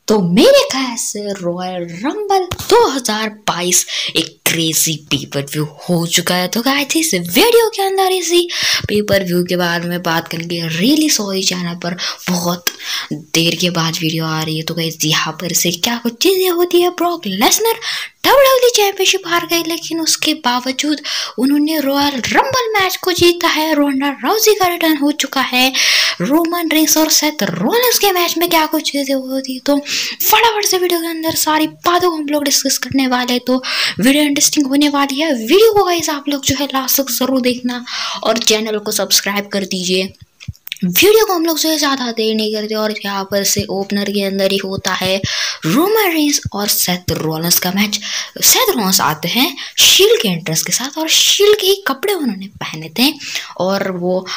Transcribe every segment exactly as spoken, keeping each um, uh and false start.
तो मेरे ख्याल से रॉयल रंबल दो हज़ार बाईस एक क्रेजी पेपर व्यू हो चुका है। तो गाइस इस वीडियो के अंदर इसी पेपर व्यू के बारे में बात करेंगे। रियली सॉरी चैनल पर बहुत देर के बाद वीडियो आ रही है। तो गाइस यहाँ पर से क्या कुछ चीजें होती है। Brock Lesnar W W E championship हार गए, लेकिन उसके बावजूद उन्होंने रॉयल रंबल मैच को जीता है। रोंडा राउजी का रिटर्न हो चुका है। रोमन रेंस और सेथ रॉलिंस के मैच में क्या कुछ चीजें होती, तो फटाफट से वीडियो के अंदर सारी बातों को हम लोग डिस्कस करने वाले हैं। तो वीडियो इंटरेस्टिंग होने वाली है। वीडियो को गाइस आप लोग जो है लास्ट तक जरूर देखना और चैनल को सब्सक्राइब कर दीजिए। वीडियो को हम लोग जो है ज़्यादा देर नहीं करते और यहाँ पर से ओपनर के अंदर ही होता है रोमन रेंस और सेथ रॉलिंस का मैच। सेथ रॉलिंस आते हैं शील्ड के एंट्रेंस के साथ और शील्ड के ही कपड़े उन्होंने पहने थे और वो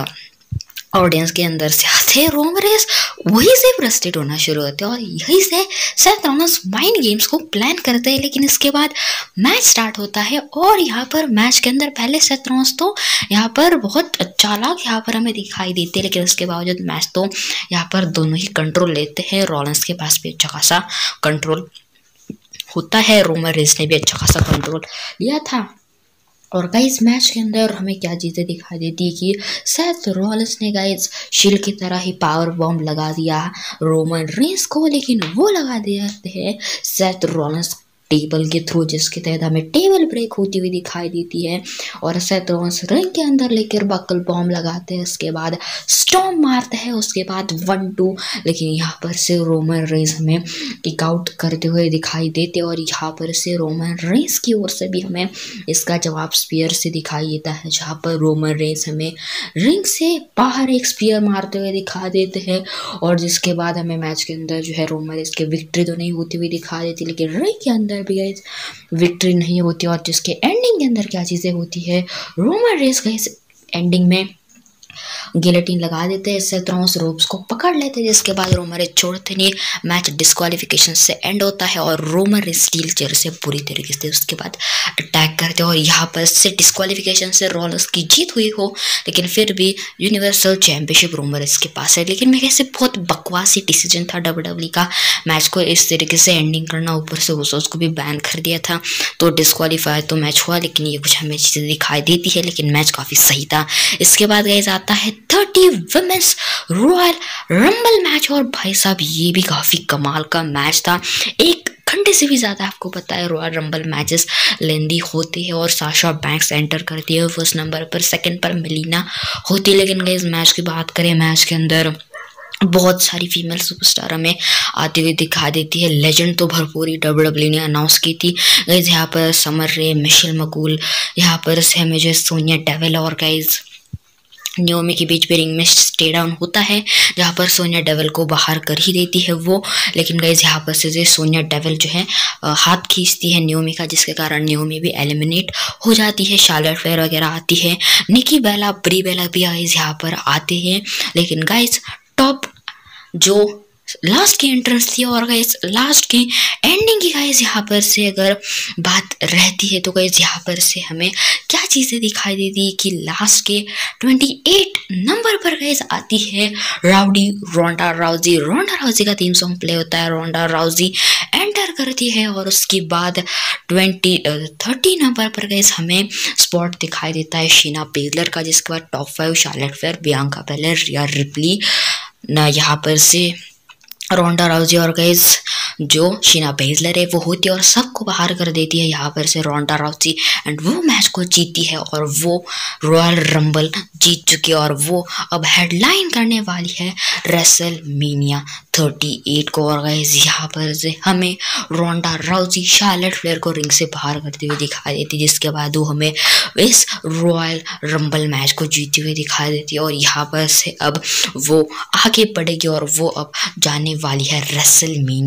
ऑडियंस के अंदर से आते हैं। रोमन रेंस वहीं से फ्रस्ट्रेट होना शुरू होते हैं और यहीं से सेथ रॉलिंस माइंड गेम्स को प्लान करते हैं। लेकिन इसके बाद मैच स्टार्ट होता है और यहाँ पर मैच के अंदर पहले सेथ रॉलिंस तो यहाँ पर बहुत चालाक यहाँ पर हमें दिखाई देते हैं, लेकिन उसके बावजूद मैच तो यहाँ पर दोनों ही कंट्रोल लेते हैं। रॉलिंस के पास भी अच्छा खासा कंट्रोल होता है, रोमन रेंस ने भी अच्छा खासा कंट्रोल लिया था। और गाइस मैच के अंदर हमें क्या चीज़ें दिखाई देती है कि सेथ रॉलिंस ने गाइस शील्ड की तरह ही पावर बॉम्ब लगा दिया रोमन रेंस को, लेकिन वो लगा देते हैं सेथ रॉलिंस टेबल के थ्रू, जिसके तहत हमें टेबल ब्रेक होती हुई दिखाई देती है। और सेथ रॉलिंस रिंग के अंदर लेकर बकल बॉम्ब लगाते हैं, उसके बाद स्टॉर्म मारते हैं, उसके बाद वन टू, लेकिन यहाँ पर से रोमन रेंस हमें किक आउट करते हुए दिखाई देते और यहाँ पर से रोमन रेंस की ओर से भी हमें इसका जवाब स्पीयर से दिखाई देता है, जहाँ पर रोमन रेंस हमें रिंग से बाहर एक स्पीयर मारते हुए दिखा देते हैं। और जिसके बाद हमें मैच के अंदर जो है रोमन रेंस की विक्ट्री तो नहीं होती हुई दिखा देती, लेकिन रिंग के अंदर भी गाइस विक्ट्री नहीं होती। और जिसके एंडिंग के अंदर क्या चीज़ें होती है, रोमन रेंस गाइस एंडिंग में गिलेटिन लगा देते हैं, सेथ रॉलिंस रोप्स को पकड़ लेते हैं, जिसके बाद रोमन रेंस छोड़ते नहीं, मैच डिस्क्वालिफिकेशन से एंड होता है और रोमन रेंस स्टील चेयर से पूरी तरीके से उसके बाद अटैक करते हैं और यहाँ पर से डिस्क्वालिफिकेशन से रॉलिंस की जीत हुई हो, लेकिन फिर भी यूनिवर्सल चैंपियनशिप रोमन रेंस के पास है। लेकिन मेरे से बहुत बकवासी डिसीजन था डब्ल्यू डब्ल्यू ई का मैच को इस तरीके से एंडिंग करना, ऊपर से उस को भी बैन कर दिया था, तो डिस्क्वालीफाई तो मैच हुआ, लेकिन ये कुछ हमें चीज़ें दिखाई देती है, लेकिन मैच काफ़ी सही था। इसके बाद गाइस आता है thirty women's royal rumble match और भाई साहब ये भी काफ़ी कमाल का मैच था। एक घंटे से भी ज़्यादा आपको पता है रॉयल रंबल मैचेस लेंदी होते हैं और साशा बैंक्स एंटर करती है फर्स्ट नंबर पर, सेकंड पर मेलिना होती है। लेकिन गाइस मैच की बात करें, मैच के अंदर बहुत सारी फीमेल सुपरस्टार हमें आती हुई दिखा देती है। लेजेंड तो भरपूर ही डब्ल्यू डब्ल्यू ई ने अनाउंस की थी गाइस, यहाँ पर समर रे, मिशेल मकूल, यहाँ पर से हमें जो है सोनिया डेविल और गाइस नियोमी के बीच में रिंग में स्टे डाउन होता है, जहाँ पर सोनिया डेविल को बाहर कर ही देती है वो। लेकिन गाइस यहाँ पर से जो सोनिया डेविल जो है हाथ खींचती है नियोमी का, जिसके कारण नियोमी भी एलिमिनेट हो जाती है। शार्लेट फ्लेयर वगैरह आती है, निकी बेला, ब्री बेला भी गाइस यहाँ पर आते हैं। लेकिन गाइस टॉप जो लास्ट की एंट्रेंस थी और गाइस लास्ट की एंडिंग की गाइस यहाँ पर से अगर बात रहती है, तो गाइस यहाँ पर से हमें क्या चीज़ें दिखाई देती कि लास्ट के अट्ठाईस नंबर पर गाइस आती है राउडी रोंडा राउजी। रोंडा राउजी का थीम सॉन्ग प्ले होता है, रोंडा राउजी एंटर करती है और उसके बाद ट्वेंटी थर्टी नंबर पर गाइस हमें स्पॉट दिखाई देता है शीना बेजलर का, जिसके बाद top five Charlotte Flair, Bianca Belair, Rhea Ripley ना यहाँ पर से रोंडा राउजी और गाइस जो शीना बेजलर है वो होती है और सबको बाहर कर देती है यहाँ पर से रोंडा राउजी, एंड वो मैच को जीती है और वो रॉयल रंबल जीत चुकी है और वो अब हेडलाइन करने वाली है रेसल मीनिया अड़तीस को। और गाइस यहाँ पर से हमें रोंडा राउजी शार्लेट फ्लेयर को रिंग से बाहर करते हुए दिखाई देती, जिसके बाद वो हमें इस रॉयल रंबल मैच को जीती हुई दिखाई देती है और यहाँ पर से अब वो आगे बढ़ेगी और वो अब जाने वाली है रेसल मीनिया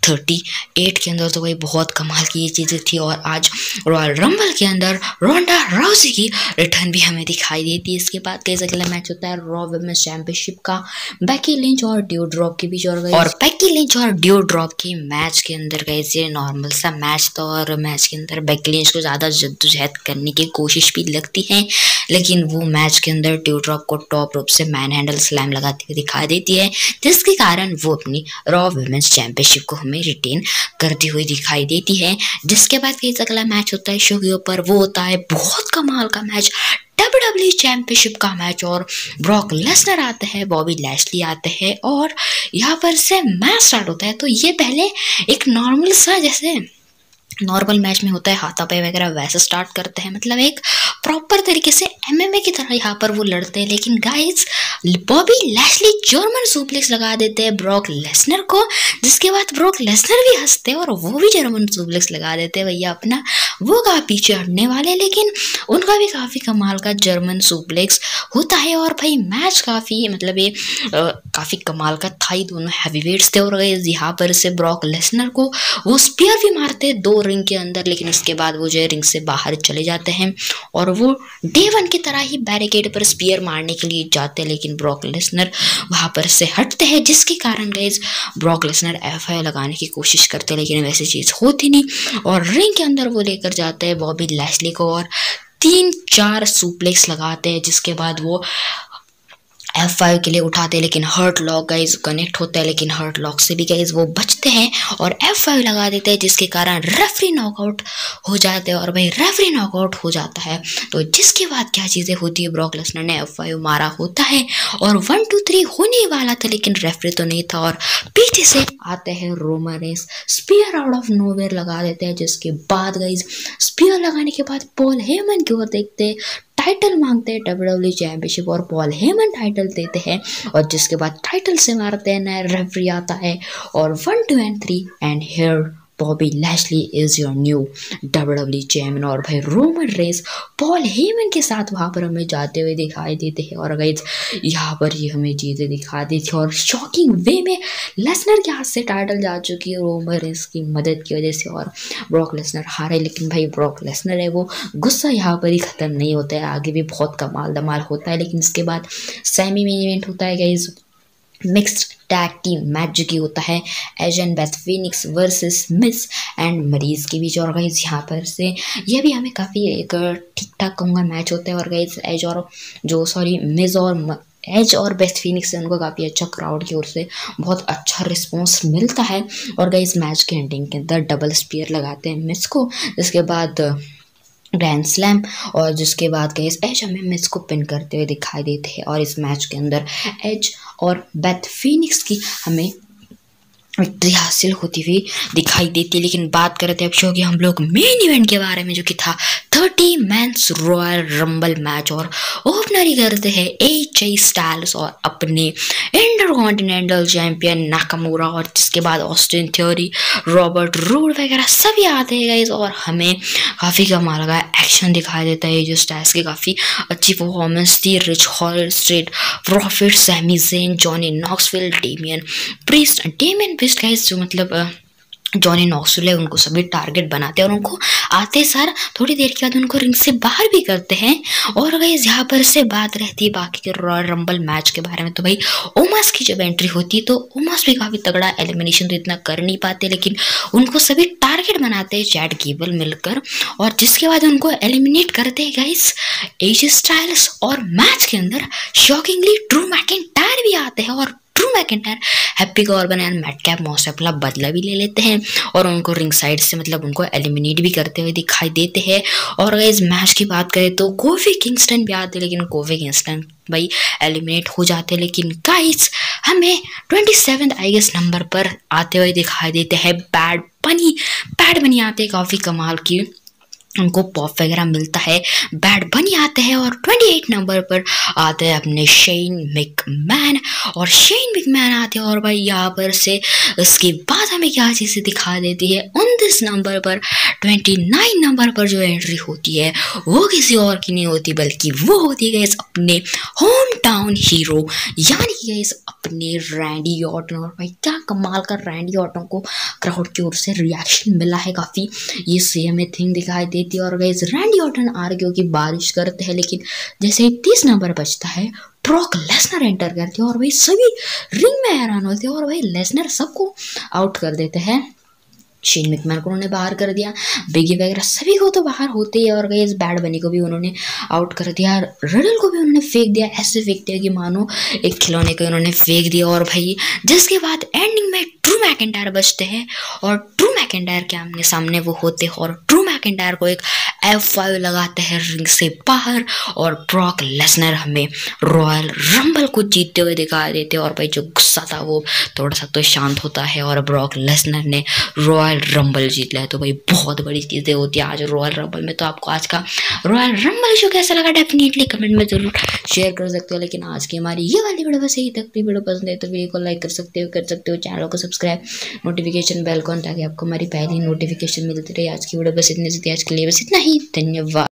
थर्टी एट के अंदर तो भाई बहुत कमाल की ये चीज़ें थी। और आज रॉयल रंबल के अंदर रोंडा राउसी की रिटर्न भी हमें दिखाई देती है। इसके बाद कैसे अगला मैच होता है रॉ वुमेन्स चैंपियनशिप का बेकी लिंच और ड्यूड्रॉप के बीच। और और बेकी लिंच और ड्यूड्रॉप के मैच के अंदर कैसे नॉर्मल सा मैच था और मैच के अंदर बेकी लिंच को ज़्यादा जद्दोजहद करने की कोशिश भी लगती है, लेकिन वो मैच के अंदर ड्यूड्रॉप को टॉप रूप से मैन हैंडल स्लैम लगाती हुई दिखाई देती है, जिसके कारण वो अपनी रॉ वुमेन्स चैंपियनशिप को हमें रिटेन करती हुई दिखाई देती है। जिसके बाद फिर अगला मैच होता है शो के ऊपर, वो होता है बहुत कमाल का match, W W E championship का मैच। और ब्रॉक लेसनर आते हैं, बॉबी लैशली आते हैं और यहाँ पर से मैच स्टार्ट होता है। तो ये पहले एक नॉर्मल सा जैसे नॉर्मल मैच में होता है हाथापाई वगैरह वैसे स्टार्ट करते हैं, मतलब एक प्रॉपर तरीके से एमएमए की तरह यहाँ पर वो लड़ते हैं। लेकिन guys Bobby Lashley German suplex लगा देते हैं ब्रॉक लेसनर को, जिसके बाद ब्रॉक लेसनर भी हंसते हैं और वो भी जर्मन सुप्लेक्स लगा देते हैं भैया अपना, वो कहा पीछे हटने वाले, लेकिन उनका भी काफ़ी कमाल का जर्मन सुप्लेक्स होता है। और भाई मैच काफ़ी मतलब ये काफ़ी कमाल का था, ही दोनों हैवीवेट्स थे। और यहाँ पर से ब्रॉक लेसनर को वो स्पीयर भी मारते हैं दो रिंग के अंदर, लेकिन उसके बाद वो जो है रिंग से बाहर चले जाते हैं और वो डे वन की तरह ही बैरिकेड पर स्पीयर मारने के लिए जाते हैं, लेकिन ब्रॉक लेसनर वहाँ पर से हटते हैं, जिसके कारण guys Brock Lesnar F I लगाने की कोशिश करते हैं, लेकिन वैसी चीज़ होती नहीं। और रिंग के अंदर वो लेकर जाते हैं बॉबी लैशली को और तीन चार सुप्लेक्स लगाते हैं, जिसके बाद वो एफ फाइव के लिए उठाते हैं, लेकिन हर्ट लॉक गाइज कनेक्ट होता है, लेकिन हर्ट लॉक से भी गाइज वो बचते हैं और एफ फाइव लगा देते हैं, जिसके कारण रेफरी नॉकआउट हो जाते हैं। और भाई रेफरी नॉकआउट हो जाता है तो जिसके बाद क्या चीज़ें होती है, ब्रॉक लेसनर ने एफ फाइव मारा होता है और वन टू थ्री होने वाला था, लेकिन रेफरी तो नहीं था और पीछे से आते हैं Roman Reigns, spear out of nowhere लगा देते हैं, जिसके बाद गाइज स्पीयर लगाने के बाद पॉल हेमन की ओर देखते हैं, टाइटल मांगते हैं डब्ल्यू डब्ल्यू ई चैंपियनशिप और पॉल हेमन टाइटल देते हैं और जिसके बाद टाइटल से मारते हैं, नया रेफरी आता है और one two and three and here Bobby Lashley is your new W W E champion. और भाई रोमन रेंस पॉल हेमन के साथ वहाँ पर हमें जाते हुए दिखाई देते हैं और गाइस यहाँ पर ही हमें चीज़ें दिखा दी थी और शॉकिंग वे में लेसनर के हाथ से टाइटल जा चुकी है रोमन रेंस की मदद की वजह से और ब्रॉक लेसनर हारे। लेकिन भाई ब्रॉक लेसनर है वो गुस्सा यहाँ पर ही ख़त्म नहीं होता है, आगे भी बहुत कमाल धमाल होता है। लेकिन इसके बाद सेमी मेन इवेंट होता है guys, mixed tag team match जो कि होता है Edge and Beth Phoenix versus Miz and Maryse के बीच। और गाइस यहाँ पर से ये भी हमें काफ़ी एक ठीक ठाक कहूँगा मैच होता है और गाइस एज और जो सॉरी मिस और एज और बेस्ट फीनिक्स से उनको काफ़ी अच्छा क्राउड की ओर से बहुत अच्छा रिस्पॉन्स मिलता है। और गाइस मैच के एंडिंग के अंदर डबल स्पीयर लगाते हैं मिस को, जिसके बाद ग्रैंड स्लैम और जिसके बाद गाइस एज हमें मिस को पिन करते हुए दिखाई देते हैं और इस मैच के अंदर एज और बेथ फीनिक्स की हमें विक्ट्री हासिल होती हुई दिखाई देती है। लेकिन बात करते हैं अब शो की हम लोग मेन इवेंट के बारे में, जो कि था thirty men's royal rumble match और ओपनर ही करते हैं एच ए स्टाइल्स और अपने इंटरकॉन्टिनेंटल चैंपियन नाकामुरा और जिसके बाद ऑस्टिन थ्योरी, रॉबर्ट रूड वगैरह सभी आते हैं गाइस और हमें काफ़ी कमाल का एक्शन दिखाई देता है। जो स्टाइल्स की काफ़ी अच्छी परफॉर्मेंस थी, Rich Hall Street Profit, Sami Zayn, Johnny Knoxville, Damian Priest Damian Priest guys जो मतलब जॉनी नॉक्सविल है उनको सभी टारगेट बनाते हैं और उनको आते सर थोड़ी देर के बाद उनको रिंग से बाहर भी करते हैं। और गाइस यहाँ पर से बात रहती है बाकी के रॉयल रंबल मैच के बारे में, तो भाई ओमास की जब एंट्री होती है तो ओमास भी काफ़ी तगड़ा एलिमिनेशन तो इतना कर नहीं पाते, लेकिन उनको सभी टारगेट बनाते हैं चैट गेबल मिलकर और जिसके बाद उनको एलिमिनेट करते हैं गाइस एज स्टाइल्स। और मैच के अंदर शॉकिंगली ड्रू मैकिंटायर भी आते हैं और Drew McIntyre Happy Corbin and Madcap Moss से अपना बदला भी ले लेते हैं और उनको रिंग साइड से मतलब उनको एलिमिनेट भी करते हुए दिखाई देते हैं। और इस मैच की बात करें तो कोफी किंगस्टन भी आते हैं, लेकिन कोफी किंगस्टन भाई एलिमिनेट हो जाते हैं। लेकिन गाइस हमें twenty seventh I guess number पर आते हुए दिखाई देते हैं बैड बनी। बैड बनी आते हैं काफ़ी कमाल की उनको पॉप वगैरह मिलता है, बैड बनी आते हैं और अट्ठाईस नंबर पर आते हैं अपने शेन मैकमैन और शेन मैकमैन आते हैं और भाई यहाँ पर से उसके बाद हमें क्या चीज़ें दिखा देती है। उनतीस नंबर पर उनतीस नंबर पर जो एंट्री होती है वो किसी और की नहीं होती बल्कि वो होती है इस अपने होम टाउन हीरो यानी कि इस अपने रैंडी ऑर्टन। और भाई क्या कमाल का रैंडी ऑर्टन को क्राउड की ओर से रिएक्शन मिला है काफ़ी, ये सेम थिंग दिखाई देती है। और गाइस रैंडी ऑर्टन आर्ग्यू की बारिश करते हैं, लेकिन जैसे ही तीस नंबर बचता है ब्रॉक लेसनर एंटर करते हैं और भाई सभी रिंग में हैरान होते हैं और भाई लेसनर सबको आउट कर देते हैं। शेन मैकमैन को उन्होंने बाहर कर दिया, बिगी वगैरह सभी को तो बाहर होते ही और गाइस बैड बनी को भी उन्होंने आउट कर दिया, रिडल को भी उन्होंने फेंक दिया, ऐसे फेंक दिया कि मानो एक खिलौने को उन्होंने फेंक दिया। और भाई जिसके बाद एंडिंग में ड्रू मैकिंटायर बचते हैं और ड्रू मैकिंटायर के आमने सामने वो होते हैं और ड्रू मैकिंटायर को एक एफ फाइव लगाते हैं रिंग से बाहर और ब्रॉक लेसनर हमें रॉयल रंबल को जीतते हुए दिखाई देते हैं। और भाई जो गुस्सा था वो थोड़ा सा तो शांत होता है और ब्रॉक लेसनर ने रॉयल रंबल जीत लिया। तो भाई बहुत बड़ी चीज़ें होती है आज रॉयल रंबल में। तो आपको आज का रॉयल रंबल शो कैसा लगा डेफिनेटली कमेंट में जरूर शेयर कर सकते हो। लेकिन आज की हमारी ये वाली वीडियो बस यही तक। वीडियो पसंद है तो वीडियो को लाइक कर सकते हो कर सकते हो चैनल को सब्सक्राइब, नोटिफिकेशन बेल को, ताकि आपको हमारी पहली नोटिफिकेशन मिलती रहे। आज की वीडियो बस इतनी सी थी, आज के लिए बस इतना ही, धन्यवाद।